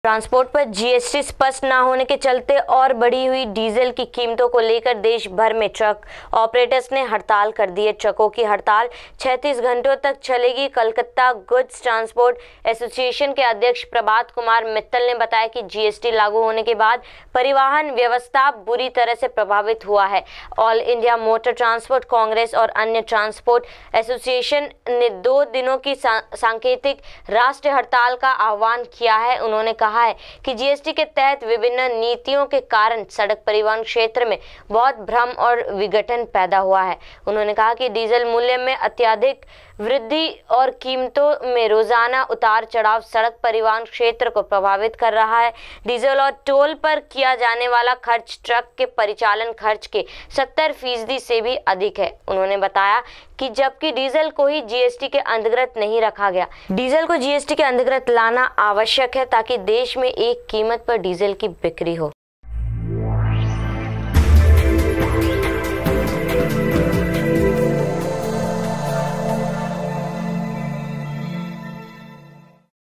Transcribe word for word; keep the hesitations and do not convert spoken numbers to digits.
Transport पर GST स्पष्ट न होने के चलते और बढ़ी हुई डीजल की कीमतों को लेकर देश भर में ट्रक ऑपरेटर्स ने हड़ताल कर दी है। ट्रकों की हड़ताल छत्तीस घंटों तक चलेगी। कलकत्ता गुड्स ट्रांसपोर्ट एसोसिएशन के अध्यक्ष प्रभात कुमार मित्तल ने बताया कि जीएसटी लागू होने के बाद परिवहन व्यवस्था बुरी तरह से प्रभावित हुआ है। All India Motor Transport Congress और अन्य ट्रांसपोर्ट एसोसिएशन ने दो दिनों की सा, सांकेतिक राष्ट्रीय हड़ताल का आह्वान किया है। उन्होंने कहा है कि जीएसटी के तहत विभिन्न नीतियों के कारण सड़क परिवहन क्षेत्र में बहुत भ्रम और विघटन पैदा हुआ है। उन्होंने कहा कि डीजल मूल्य में अत्यधिक वृद्धि और कीमतों में रोजाना उतार चढ़ाव सड़क परिवहन क्षेत्र को प्रभावित कर रहा है। डीजल और टोल पर किया जाने वाला खर्च ट्रक के परिचालन खर्च के सत्तर फीसदी से भी अधिक है। उन्होंने बताया कि जबकि डीजल को ही जीएसटी के अंतर्गत नहीं रखा गया, डीजल को जीएसटी के अंतर्गत लाना आवश्यक है ताकि देश में एक कीमत पर डीजल की बिक्री हो।